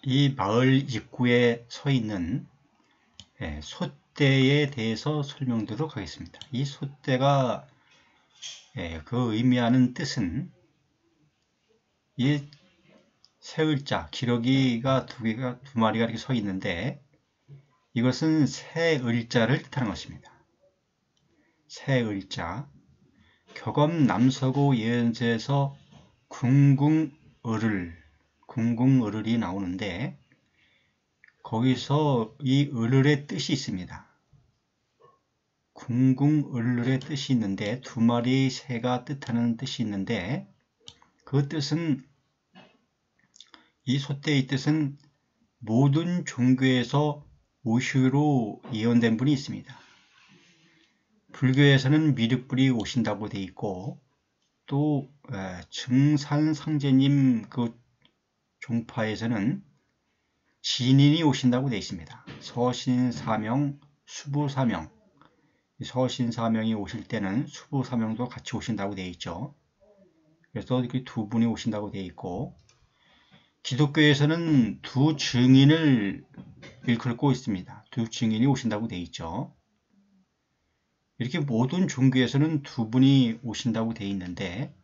이 마을 입구에 서 있는 솥대에 대해서 설명드리도록 하겠습니다. 이 솥대가 그 의미하는 뜻은 이 새을자, 기러기가 두 마리가 이렇게 서 있는데 이것은 새을자를 뜻하는 것입니다. 새을자. 격엄 남서고 예언서에서 궁궁을을이 나오는데 거기서 이 을을의 뜻이 있습니다. 궁궁을을의 뜻이 있는데 두 마리의 새가 뜻하는 뜻이 있는데 그 뜻은 이 솥대의 뜻은 모든 종교에서 오시기로 예언된 분이 있습니다. 불교에서는 미륵불이 오신다고 되어 있고 또 증산상제님 그 종파에서는 진인이 오신다고 되어 있습니다. 서신사명, 수부사명. 서신사명이 오실 때는 수부사명도 같이 오신다고 되어 있죠. 그래서 이렇게 두 분이 오신다고 되어 있고 기독교에서는 두 증인을 일컬고 있습니다. 두 증인이 오신다고 되어 있죠. 이렇게 모든 종교에서는 두 분이 오신다고 되어 있는데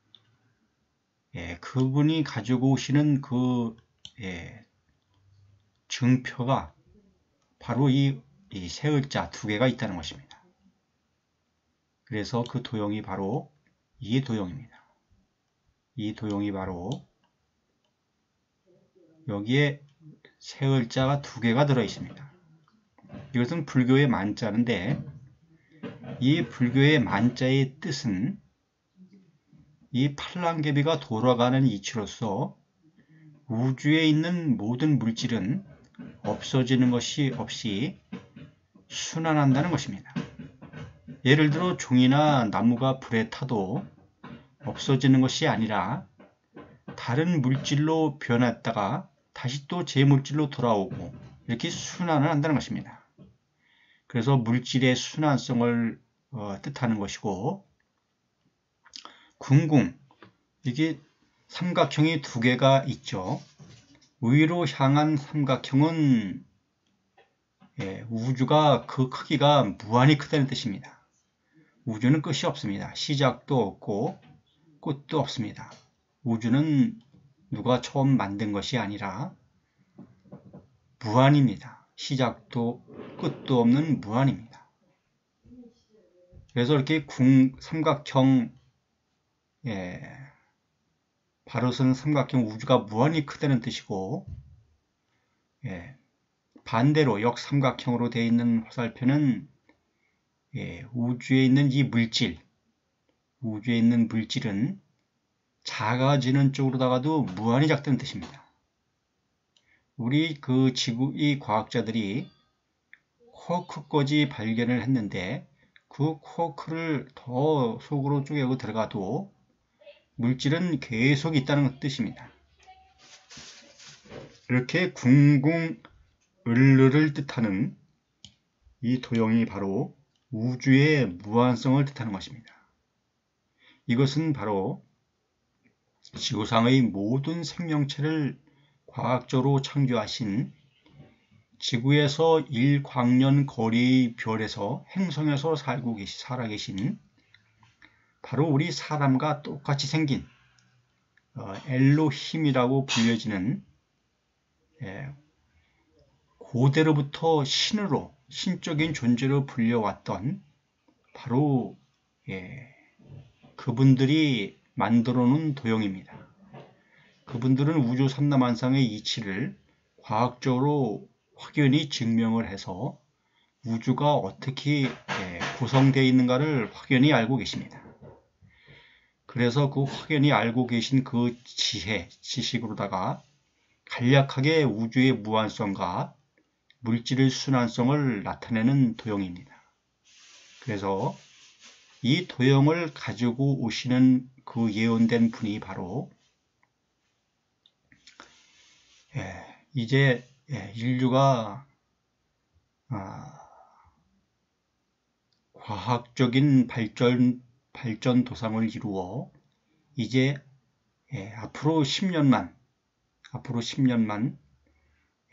그분이 가지고 오시는 그 증표가 바로 이 새을자 두 개가 있다는 것입니다. 그래서 그 도형이 바로 이 도형입니다. 이 도형이 바로 여기에 새을자가 두 개가 들어 있습니다. 이것은 불교의 만자인데 이 불교의 만자의 뜻은 이 팔랑개비가 돌아가는 이치로서 우주에 있는 모든 물질은 없어지는 것이 없이 순환한다는 것입니다. 예를 들어 종이나 나무가 불에 타도 없어지는 것이 아니라 다른 물질로 변했다가 다시 또 제물질로 돌아오고 이렇게 순환을 한다는 것입니다. 그래서 물질의 순환성을 뜻하는 것이고 궁궁, 이게 삼각형이 두 개가 있죠. 위로 향한 삼각형은 우주가 그 크기가 무한히 크다는 뜻입니다. 우주는 끝이 없습니다. 시작도 없고 끝도 없습니다. 우주는 누가 처음 만든 것이 아니라 무한입니다. 시작도 끝도 없는 무한입니다. 그래서 이렇게 삼각형 바로서는 삼각형 우주가 무한히 크다는 뜻이고 반대로 역삼각형으로 되어 있는 화살표는 우주에 있는 이 물질, 우주에 있는 물질은 작아지는 쪽으로다가도 무한히 작다는 뜻입니다. 우리 그 지구의 과학자들이 쿼크까지 발견을 했는데 그 쿼크를 더 속으로 쪼개고 들어가도 물질은 계속 있다는 뜻입니다. 이렇게 궁궁을을을 뜻하는 이 도형이 바로 우주의 무한성을 뜻하는 것입니다. 이것은 바로 지구상의 모든 생명체를 과학적으로 창조하신 지구에서 1광년 거리의 별에서 행성에서 살아계신 바로 우리 사람과 똑같이 생긴 엘로힘이라고 불려지는 고대로부터 신으로 신적인 존재로 불려왔던 바로 그분들이 만들어 놓은 도형입니다. 그분들은 우주 삼라만상의 이치를 과학적으로 확연히 증명을 해서 우주가 어떻게 구성되어 있는가를 확연히 알고 계십니다. 그래서 그 확연히 알고 계신 그 지식으로다가 간략하게 우주의 무한성과 물질의 순환성을 나타내는 도형입니다. 그래서 이 도형을 가지고 오시는 그 예언된 분이 바로 이제 인류가 과학적인 발전 도상을 이루어 이제 앞으로 10년만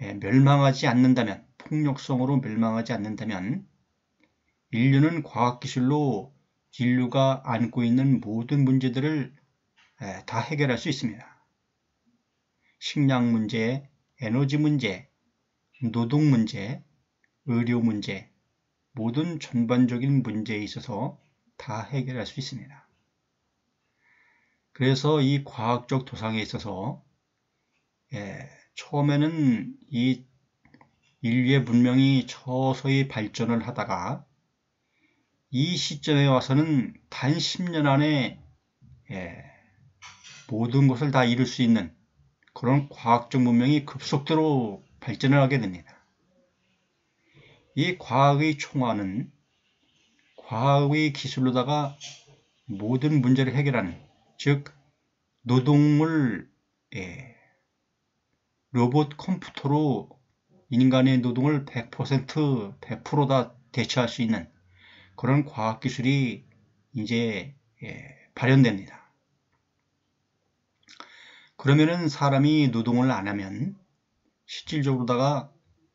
멸망하지 않는다면, 폭력성으로 멸망하지 않는다면 인류는 과학기술로 인류가 안고 있는 모든 문제들을 다 해결할 수 있습니다. 식량 문제, 에너지 문제, 노동 문제, 의료 문제, 모든 전반적인 문제에 있어서 다 해결할 수 있습니다. 그래서 이 과학적 도상에 있어서 처음에는 이 인류의 문명이 서서히 발전을 하다가 이 시점에 와서는 단 10년 안에 모든 것을 다 이룰 수 있는 그런 과학적 문명이 급속도로 발전을 하게 됩니다. 이 과학의 총화는 과학의 기술로다가 모든 문제를 해결하는, 즉 노동을 로봇 컴퓨터로 인간의 노동을 100% 다 대체할 수 있는 그런 과학기술이 이제 발현됩니다. 그러면은 사람이 노동을 안 하면 실질적으로다가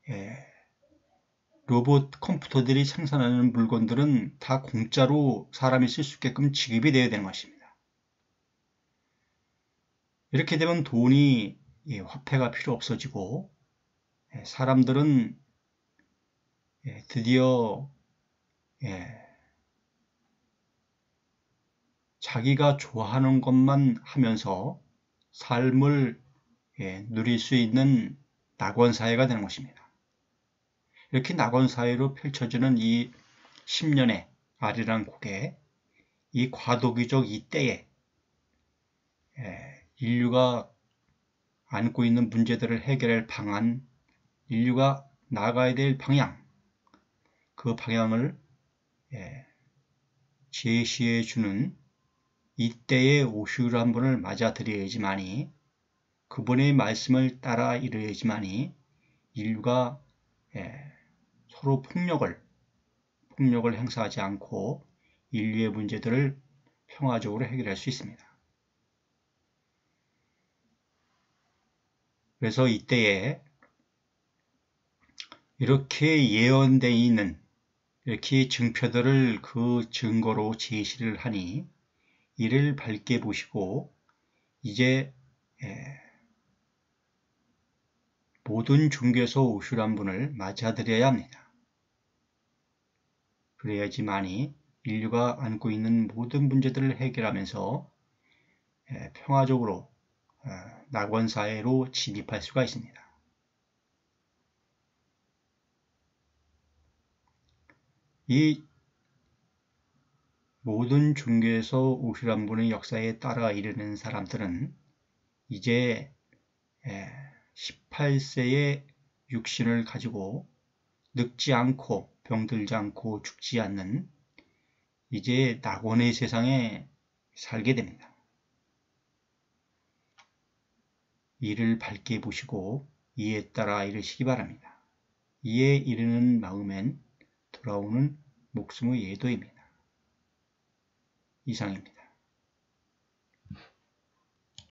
로봇 컴퓨터들이 생산하는 물건들은 다 공짜로 사람이 쓸 수 있게끔 지급이 되어야 되는 것입니다. 이렇게 되면 돈이 화폐가 필요 없어지고 사람들은 드디어 자기가 좋아하는 것만 하면서 삶을 누릴 수 있는 낙원사회가 되는 것입니다. 이렇게 낙원사회로 펼쳐지는 이 10년의 아리랑국에 이 과도기적 이 때에 인류가 안고 있는 문제들을 해결할 방안, 인류가 나아가야 될 방향, 그 방향을 제시해 주는 이때의 오슈를 한 분을 맞아들여야지만이, 그분의 말씀을 따라 이루어야지만이 인류가 서로 폭력을 행사하지 않고 인류의 문제들을 평화적으로 해결할 수 있습니다. 그래서 이때에 이렇게 예언되어 있는 이렇게 증표들을 그 증거로 제시를 하니 이를 밝게 보시고 이제 모든 종교에서 오슈란 분을 맞아들여야 합니다. 그래야지만이 인류가 안고 있는 모든 문제들을 해결하면서 평화적으로 낙원사회로 진입할 수가 있습니다. 이 모든 종교에서 오슈란 분의 역사에 따라 이르는 사람들은 이제 18세의 육신을 가지고 늙지 않고 병들지 않고 죽지 않는 이제 낙원의 세상에 살게 됩니다. 이를 밝게 보시고 이에 따라 이르시기 바랍니다. 이에 이르는 마음엔 돌아오는 목숨의 예도입니다. 이상입니다.